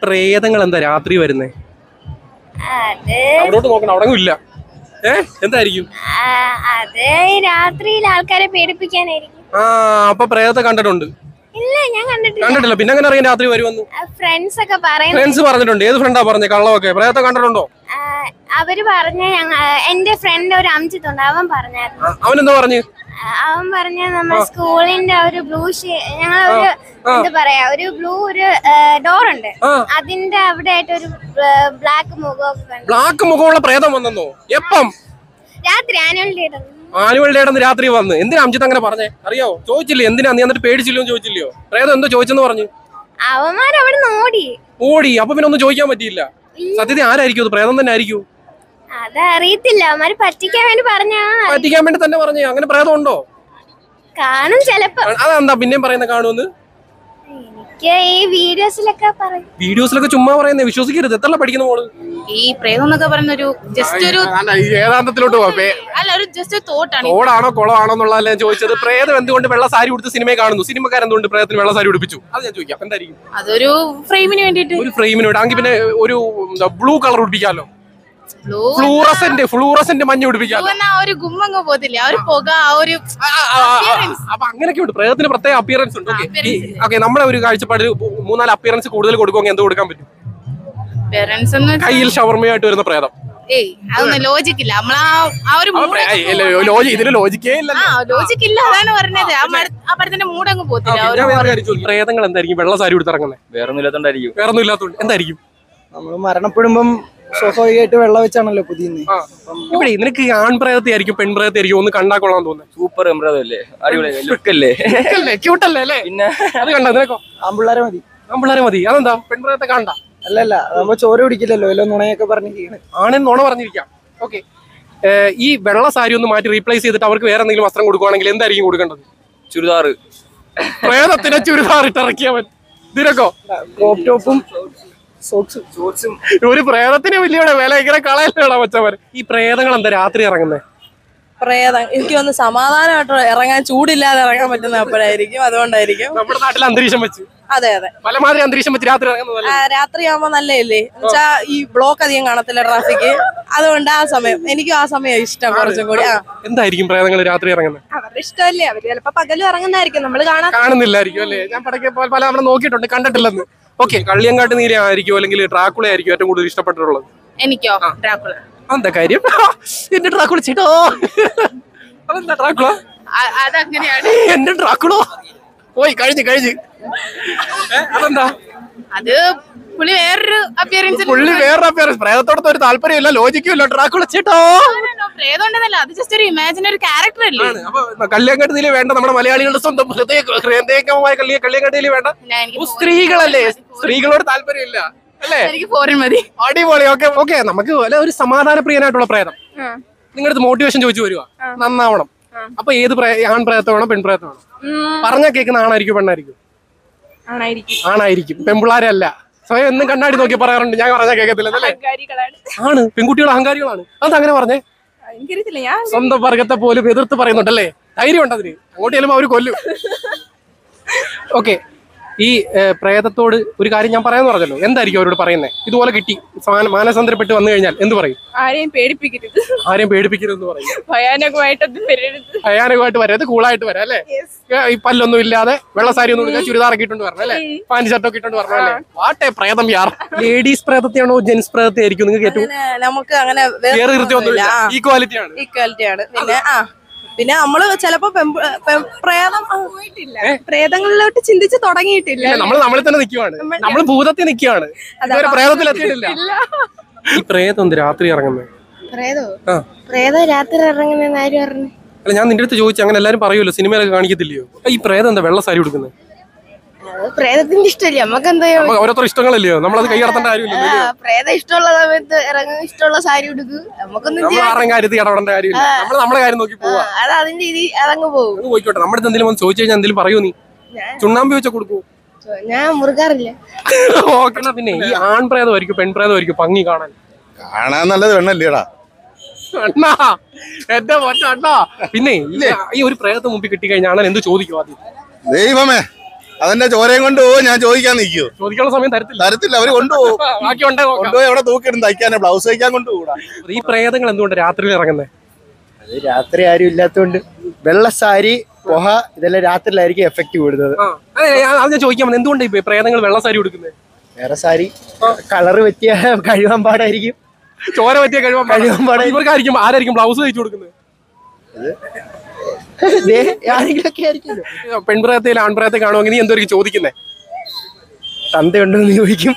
പ്രേതങ്ങൾ എന്താ രാത്രി വരുന്നേ? അവിടോട്ട് നോക്കണം, അവിടെ ഇല്ല. എന്തായിരിക്കും? അത് രാത്രിയിൽ ആൾക്കാരെ പേടിപ്പിക്കാനായിരിക്കും. അപ്പൊ പ്രേതത്തെ കണ്ടിട്ടുണ്ട്? ഇല്ല, ഞാൻ കണ്ടിട്ടില്ല. പിന്നെ എങ്ങനെ അറിയാം രാത്രി വരുമെന്ന്? ഫ്രണ്ട്സ് ഒക്കെ പറയുന്നു. ഫ്രണ്ട്സ് പറഞ്ഞിട്ടുണ്ട്. ഏത് ഫ്രണ്ടാ പറഞ്ഞ കള്ളമൊക്കെ? പ്രേതത്തെ കണ്ടിട്ടുണ്ടോ? അവര് പറഞ്ഞ എന്റെ ഫ്രണ്ട് ഒരു അംജിത്തുണ്ട്, അവൻ പറഞ്ഞായിരുന്നു. അവനെന്താ പറഞ്ഞു? അവൻ പറഞ്ഞ നമ്മുടെ സ്കൂളിന്റെ ഒരു ബ്ലൂ ഞങ്ങളൊരു എന്താ പറയാ, ഒരു ബ്ലൂ ഒരു ഡോർ ഉണ്ട്, അതിന്റെ അവിടെ ആയിട്ട് ഒരു ബ്ലാക്ക് മുഖമുള്ള പ്രേതം വന്നെന്നോ? എപ്പം? രാത്രി ആനുവൽ ഡേ രാത്രി വന്ന്. എന്തിനാ അംജിത്ത് അങ്ങനെ പറഞ്ഞേ? അറിയാവോ? ചോദിച്ചില്ലേ എന്തിനാ? നീ എന്നിട്ട് പേടിച്ചില്ലോ ചോദിച്ചില്ലയോ? പ്രേതം എന്തോ ചോദിച്ചെന്ന് പറഞ്ഞു. അവന്മാരവിടെ ഓടി. അപ്പൊ പിന്നെ ഒന്നും ചോദിക്കാൻ പറ്റിയില്ല. സത്യത്തിൽ ആരായിരിക്കും? പ്രേതം തന്നെ ആയിരിക്കും? അതറിയത്തില്ല, അവന്മാര് പറ്റിക്കാൻ വേണ്ടി തന്നെ പറഞ്ഞു. അങ്ങനെ പ്രേതം ഉണ്ടോ? കാണും ചിലപ്പോ. അതെന്താ പിന്നെയും പറയുന്നത് കാണുമെന്ന്? ഈ വീഡിയോസിലൊക്കെ ചുമ്മാ പറയുന്നേ, വിശ്വസിക്കരുത്. എത്ര പഠിക്കുന്ന മോള്? ഈ പ്രേതം എന്നൊക്കെ പറയുന്ന ഒരു ജസ്റ്റ് ഒരു ഏകാന്തത്തിലോട്ട് അല്ല, ഒരു ജസ്റ്റ് തോട്ടാണ്. തോടാണോ കുളമാണോ എന്നുള്ളതല്ല ചോദിച്ചത്. പ്രേതം എന്തുകൊണ്ട് വെള്ള സാരി ഉടുത്ത് സിനിമയെ കാണുന്നു? സിനിമക്കാരെന്തുകൊണ്ട് പ്രേതത്തിന് വെള്ള സാരി ഉടുപ്പിച്ചു? അത് ഞാൻ ചോദിക്കാം. എന്തായിരിക്കും? അതൊരു ഫ്രെയിമിന് വേണ്ടിട്ട്. ഒരു ഫ്രെയിമിന് വേണ്ടി. ആണെങ്കിൽ പിന്നെ ഒരു ബ്ലൂ കളർ ഉടുപ്പിക്കാമല്ലോ. ഫ്ലൂറസെന്റ് മഞ്ഞ ഉടുപ്പിക്കാം. ഒരു ഗുമ്മങ്ങ് പോകത്തില്ല, ആ ഒരു പുക, ആ ഒരു അപ്പൊ അങ്ങനെയൊക്കെ ഉണ്ട്. പ്രേതത്തിന് പ്രത്യേക അപ്പിയറൻസ് ഉണ്ട്. ഓക്കെ, നമ്മുടെ ഒരു കാഴ്ചപ്പാടിൽ 3-4 അപ്പിയറൻസ് കൂടുതൽ കൊടുക്കുമെങ്കിൽ എന്ത് കൊടുക്കാൻ പറ്റും? കയ്യിൽ ഷവർമയായിട്ട് വരുന്ന പ്രേതം. അതൊന്നും ലോജിക്കില്ല. ഇതിന് ലോജിക്കേ ഇല്ല. ലോജിക്കില്ല, അതാണ് പറഞ്ഞത്. ആ പടത്തിന്റെ മൂടങ്ങ് പോകത്തില്ല. പ്രേതങ്ങൾ എന്തായിരിക്കും വെള്ള സാരി എടുത്തിറങ്ങുന്നത്? വേറൊന്നും ഇല്ലാത്തോണ്ട് എന്തായിരിക്കും? നമ്മള് മരണപ്പെടുമ്പം സ്വാഭാവികമായിട്ട് വെള്ളം വെച്ചാണല്ലോ പുതിയുന്നത്. ഇവിടെ നിനക്ക് ആൺപ്രേതത്തെ ആയിരിക്കും പെൺപ്രേതത്തെ ആയിരിക്കും ഒന്ന് കണ്ടാ കൊള്ളാൻ തോന്നുന്നത്? സൂപ്പർ എംബ്രേതല്ലേ, അടിപൊളി ലുക്കല്ലേ, ക്യൂട്ടല്ലേ അല്ലേ? പിന്നെ അത് കണ്ടോ? നിനക്കോ? ആമ്പിള്ളേരെ മതി. അതെന്താ പെൺപ്രേതത്തെ കണ്ട? അല്ലല്ല, നമ്മൾ ചോര പിടിക്കില്ലല്ലോ, എല്ലാം നുണയൊക്കെ പറഞ്ഞിരിക്കുകയാണ്. ആണെന്ന് നുണ പറഞ്ഞിരിക്കാം. ഓക്കെ, ഈ വെള്ള സാരി ഒന്ന് മാറ്റി റീപ്ലേസ് ചെയ്തിട്ട് അവർക്ക് വേറെ എന്തെങ്കിലും വസ്ത്രം കൊടുക്കുവാണെങ്കിൽ എന്തായിരിക്കും കൊടുക്കേണ്ടത്? ചുരിദാർ. പ്രേതത്തിനെ ചുരിദാർ ഇട്ടിറക്കിയവൻ. ഇതിനൊക്കെ ക്രോപ്പ് ടോപ്പും ഒരു പ്രേതത്തിന് വലിയ വില ഇങ്ങനെ കളയല്ലേടാ മച്ചവർ. ഈ പ്രേതങ്ങൾ എന്താ രാത്രി ഇറങ്ങുന്നേ? പ്രേതം എനിക്ക് ഒന്ന് സമാധാനമായിട്ട് ഇറങ്ങാൻ, ചൂടില്ലാതെ ഇറങ്ങാൻ പറ്റുന്ന അപ്പോഴായിരിക്കും. അതുകൊണ്ടായിരിക്കും നമ്മുടെ നാട്ടിലെ അന്തരീക്ഷം വെച്ച്. അതെ പലമാതിരി അന്തരീക്ഷം വെച്ച് രാത്രി ഇറങ്ങുന്നത്. രാത്രിയാകുമ്പോ നല്ലതല്ലേ എന്നുവെച്ചാ ഈ ബ്ലോക്ക് അധികം കാണത്തില്ല, ട്രാഫിക്. അതുകൊണ്ട് എനിക്കും ആ സമയം ഇഷ്ടം കുറച്ചും കൂടി. എന്തായിരിക്കും പ്രേതങ്ങൾ രാത്രി ഇറങ്ങുന്നത്? അവരുടെ ഇഷ്ടമല്ലേ, അവര് ചിലപ്പോ പകലും ഇറങ്ങുന്നതായിരിക്കും, നമ്മൾ കാണുന്നില്ലായിരിക്കും അല്ലേ? ഞാൻ പടക്കെ പല അവിടെ നോക്കിയിട്ടുണ്ട്, കണ്ടിട്ടില്ലെന്ന്. ഓക്കെ, കള്ളിയങ്കാട്ട് നീല ആയിരിക്കും അല്ലെങ്കിൽ ഡ്രാക്കുള ആയിരിക്കും ഏറ്റവും കൂടുതൽ ഇഷ്ടപ്പെട്ടിട്ടുള്ളത്? എനിക്കോ ഡ്രാക്കുള. എന്താ കാര്യം? എന്റെ ഡ്രാക്കുള ചേട്ടോ. അതെന്താ ഡ്രാക്കുള? അതങ്ങനെയാണ്. എന്റെ ഡ്രാക്കുള പോയി കഴിഞ്ഞ് അതെന്താ? അത് പുള്ളി വേറൊരു അപ്പിയറൻസ്. പ്രേതത്തോടത്ത് ഒരു താല്പര്യമില്ല, ലോജിക്കുമില്ല. ഡ്രാക്കുള ചേട്ടോ പ്രേതം ഉണ്ടെന്നല്ല, അത് ജസ്റ്റ് ഒരു ഇമാജിനറി ക്യാരക്ടർ അല്ലേ? കള്ളിയങ്കാട്ട് നീല വേണ്ട, നമ്മുടെ മലയാളികളുടെ സ്വന്തം ഹൃദയകമായ കള്ളിയങ്കാട്ട് നീല വേണ്ട. സ്ത്രീകളല്ലേ, സ്ത്രീകളോട് താല്പര്യമില്ല അല്ലേ? എനിക്ക് ഫോറിൻ മതി. അടിപൊളി. ഓക്കെ, നമുക്ക് ഒരു സമാധാന പ്രിയനായിട്ടുള്ള പ്രേതം. നിങ്ങളുടെ മോട്ടിവേഷൻ ചോദിച്ചു വരുവാ, നന്നാവണം. അപ്പൊ ഏത് ആൺപ്രേതത്തെ വേണം പെൺപ്രേതത്തെ വേണം? പറഞ്ഞാ കേൾക്കുന്ന ആണായിരിക്കും പെണ്ണായിരിക്കും? ആണായിരിക്കും. പെൺപിള്ളാരല്ല. സ്വയം എന്നും കണ്ണാടി നോക്കി പറയാറുണ്ട്, ഞാൻ പറഞ്ഞാൽ കേൾക്കത്തില്ല. ആണ്, പെൺകുട്ടികൾ അഹങ്കാരികളാണ്. അതങ്ങനെ പറഞ്ഞേ? സ്വന്തം വർഗത്തെ പോലും എതിർത്ത് പറയുന്നുണ്ടല്ലേ? ധൈര്യം ഉണ്ടതിന്. അങ്ങോട്ട് ചെല്ലുമ്പോ അവര് കൊല്ലും. ഓക്കെ, ഈ പ്രേതത്തോട് ഒരു കാര്യം ഞാൻ പറയാന്ന് പറഞ്ഞല്ലോ, എന്തായിരിക്കും അവരോട് പറയുന്നത്? ഇതുപോലെ കിട്ടി മാനസാന്തരപ്പെട്ട് വന്നു കഴിഞ്ഞാൽ എന്ത് പറയും? ആരെയും പേടിപ്പിക്കരുത് എന്ന് പറയും. ഭയാനകമായിട്ട് വരരുത്, കൂളായിട്ട് വരാം അല്ലേ? ഈ പല്ലൊന്നും ഇല്ലാതെ വെള്ള സാരി ഒന്നും കൊടുക്കുക, ചുരിദാറൊക്കെ ഇട്ടുണ്ട് വരണം അല്ലേ? പാന്റ് ഷർട്ടൊക്കെ ഇട്ടുണ്ട് വരണം അല്ലേ? വാട്ടെ പ്രേതം യാർ. ലേഡീസ് പ്രേതത്തെയാണോ ജെന്റ്സ് പ്രേതത്തെ ആയിരിക്കും നിങ്ങൾക്ക് ഏറ്റവും? നമുക്ക് അങ്ങനെ ഈക്വാലിറ്റി ആണ്. പിന്നെ നമ്മള് ചിലപ്പോ പ്രേതങ്ങളിലോട്ട് ചിന്തിച്ച് തുടങ്ങിയിട്ടില്ല. നമ്മൾ തന്നെ നിൽക്കുവാണ്, നമ്മൾ ഭൂതത്തിൽ നിൽക്കുകയാണ്, പ്രേതത്തിൽ എത്തിയിട്ടില്ല. ഈ പ്രേതം രാത്രി ഇറങ്ങുന്നത്? പ്രേതം രാത്രി ഇറങ്ങുന്ന ആര് പറഞ്ഞു? അല്ല, ഞാൻ നിന്റെ അടുത്ത് ചോദിച്ചു. അങ്ങനെ എല്ലാരും പറയുമല്ലോ, സിനിമയിലൊക്കെ കാണിക്കത്തില്ലയോ? ഈ പ്രേതം എന്താ വെള്ള സാരി കൊടുക്കുന്നത്? പ്രേതത്തിന്റെ ഇഷ്ടമല്ലേ, നമുക്ക് എന്താ ഓരോരുത്തർ ഇഷ്ടങ്ങളല്ലയോ, നമ്മളത് കൈ കടത്തേണ്ട കാര്യമില്ല. പ്രേതം ഇഷ്ടമുള്ള സമയത്ത് ഇറങ്ങും, ഇഷ്ടമുള്ള സാരി ഉടുക്കും. നമുക്കൊന്നും ആരുടെ കാര്യത്തിൽ ഇടപെടേണ്ട കാര്യമില്ല, നമ്മൾ നമ്മുടെ കാര്യം നോക്കി പോവാ. അത് അതിന്റെ രീതി അതങ്ങ് പോകും. പോയിക്കോട്ടെ. നമ്മുടെ അടുത്ത് എന്തെങ്കിലും ചോദിച്ചു കഴിഞ്ഞാൽ എന്തെങ്കിലും പറയൂ? നീ ചുണ്ണാമ്പ് വെച്ച കൊടുക്കൂ? ഞാൻ മുറുകാറില്ല. ഓക്കെ, പിന്നെ ഈ ആൺപ്രേതമായിരിക്കും പെൺപ്രേതമായിരിക്കും ഭംഗി കാണാൻ നല്ലത് പെണ്ണല്ലേടാ? എന്റെ അണ്ണാ. പിന്നെ ഈ ഒരു പ്രേതത്തെ മുമ്പിൽ കിട്ടിക്കഴിഞ്ഞാൽ എന്ത് ചോദിക്കും ആദ്യം? ദൈവമേ, അതെന്റെ ചോരയും കൊണ്ട് പോവും, ഞാൻ ചോദിക്കാൻ നിൽക്കൂ. ചോദിക്കാനുള്ള സമയം തരത്തില്ല. തരത്തില്ല, അവര് കൊണ്ടുപോകും. ബാക്കി ഉണ്ടേ നോക്കാം. കൊണ്ടുപോയി അവിടെ തൂക്കിടും, തയ്ക്കാനെ ബ്ലൗസ് തയ്ക്കാൻ കൊണ്ടുപോകൂടാ. ഈ പ്രേതങ്ങൾ എന്തുകൊണ്ട് രാത്രിയിൽ ഇറങ്ങുന്നത്? അത് രാത്രി ആരും ഇല്ലാത്തതുകൊണ്ട് വെള്ള സാരി പൊഹ ഇതെല്ലാം രാത്രിയിലായിരിക്കും എഫക്ട് കൂടുന്നത്. അത് ഞാൻ ചോദിക്കാൻ വന്നത്, എന്തുകൊണ്ട് ഈ പ്രേതങ്ങൾ വെള്ള സാരി കൊടുക്കുന്നത്? വേറെ സാരി കളറ് പറ്റിയ കഴുകാൻ പാടായിരിക്കും, ചോര പറ്റിയ കഴിവാൻ പാടായിരിക്കും. ഇവർക്കായിരിക്കും ആരായിരിക്കും ബ്ലൗസ് തയ്ച്ചു കൊടുക്കുന്നത്? ആരെങ്കിലൊക്കെ ആയിരിക്കും. പെൺപ്രേതത്തിൽ ആൺപ്രേതത്തെ കാണുമെങ്കിൽ നീ എന്തായിരിക്കും ചോദിക്കുന്നത്? തന്തയുണ്ടോ എന്ന് ചോദിക്കും.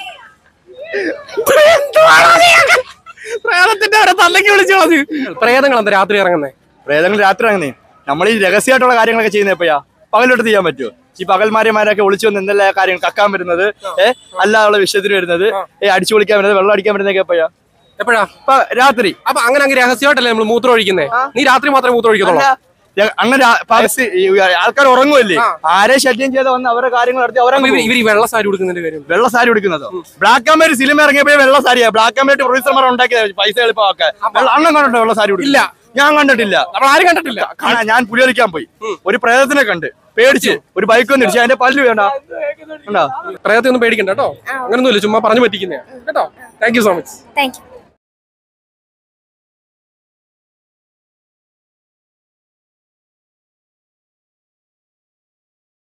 പ്രേതത്തിന്റെ അവരെ തല്ലയ്ക്ക് വിളിച്ചോ. പ്രേതങ്ങൾ എന്താ രാത്രി ഇറങ്ങുന്നത്? പ്രേതങ്ങൾ രാത്രി ഇറങ്ങുന്നേ. നമ്മൾ ഈ രഹസ്യമായിട്ടുള്ള കാര്യങ്ങളൊക്കെ ചെയ്യുന്നത് എപ്പോഴാ? പകലോട്ട് ചെയ്യാൻ പറ്റുമോ? ഈ പകൽമാര്യമാരൊക്കെ ഒളിച്ചു വന്ന് എന്തെല്ലാം കാര്യങ്ങൾ കക്കാൻ വരുന്നത്, അല്ലാതുള്ള വിഷയത്തിന് വരുന്നത്, അടിച്ചു പൊളിക്കാൻ വരുന്നത്, വെള്ളം അടിക്കാൻ വരുന്നതൊക്കെ എപ്പോഴാ? രാത്രി. അപ്പൊ അങ്ങനെ രഹസ്യമായിട്ടല്ലേ നമ്മൾ മൂത്രം ഒഴിക്കുന്നേ? നീ രാത്രി മാത്രമേ മൂത്രം ഒഴിക്കത്തുള്ളൂ? അങ്ങനെ ആൾക്കാർ ഉറങ്ങുമല്ലേ? ആരെ ശല്യം ചെയ്ത് വന്ന് അവരുടെ കാര്യങ്ങൾ നടത്തി അവരെ ഇവർ വെള്ള സാരി കൊടുക്കുന്നതിന്റെ കാര്യം. വെള്ള സാരി കൊടുക്കുന്നതോ? ബ്ലാക്ക് ആൻഡ് വൈറ്റ് സിനിമ ഇറങ്ങിയപ്പോഴേ വെള്ള സാരിയാ. ബ്ലാക്ക് ആൻഡ് വൈറ്റ് പ്രൊഡ്യൂസർമാർ ഉണ്ടാക്കിയത് പൈസ എളുപ്പമാക്കാൻ. അണ്ണൻ കണ്ടിട്ടോ വെള്ള സാരി? ഇല്ല, ഞാൻ കണ്ടിട്ടില്ല. നമ്മൾ ആരും കണ്ടിട്ടില്ല. ഞാൻ പുലികളിക്കാൻ പോയി, ഒരു പ്രേതത്തിനെ കണ്ട് പേടിച്ച് ഒരു ബൈക്ക് ഒന്ന് ഇടിച്ചു, അതിന്റെ പല്ല് വേണ്ട. പ്രേതത്തെ ഒന്നും പേടിക്കണ്ട കേട്ടോ, അങ്ങനൊന്നുമില്ല, ചുമ്മാ പറഞ്ഞു പറ്റിക്കുന്നേ കേട്ടോ. Thank you so much. Thank U.